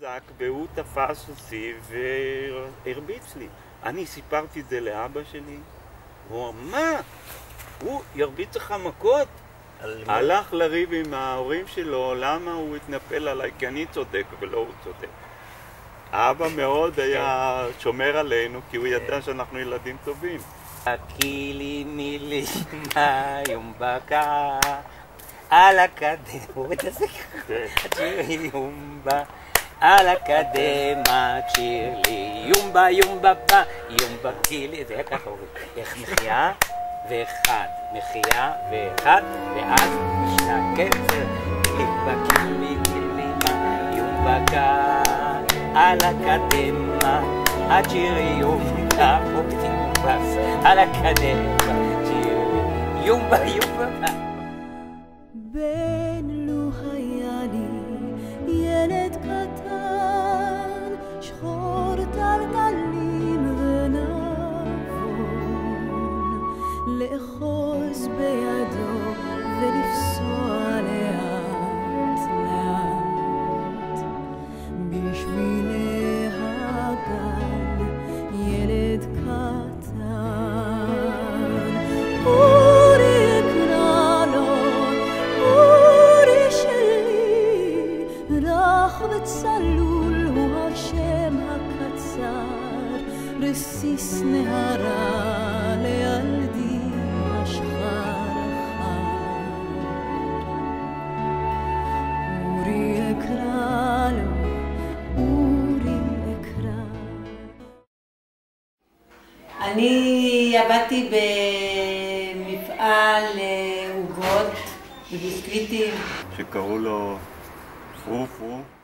חזק, והוא תפס אותי והרביץ לי. אני סיפרתי את זה לאבא שלי, הוא אמר, מה? הוא ירביץ לך מכות? הלך לריב עם ההורים שלו, למה הוא התנפל עליי? כי אני צודק ולא הוא צודק. האבא מאוד היה שומר עלינו, כי הוא ידע שאנחנו ילדים טובים. Akili mili mayum baka ala kadema chiri yumba ala kadema chiri yumba yumba ba yumba kili זה היה ככה איך מחייה ואחד מחייה ואחד ואז משתקף בקילי קילי mayum baka ala kadema chiri yumba בס על הקדמה שירי יומבה יומבה בן לו היה לי ילד קטן שחור טלטלים ונבון לאחוז בידו ולפסוע לאט לאט בשבילי הגן ילד קטן אורי אקרא לו, אורי שלי, רך וצלול הוא השם הקצר, רסיס נהרה לילדי השחר החר. אורי אקרא לו, אורי אקרא. אני עבדתי במפעל עוגות וביסקוויטים שקראו לו פרו פרו.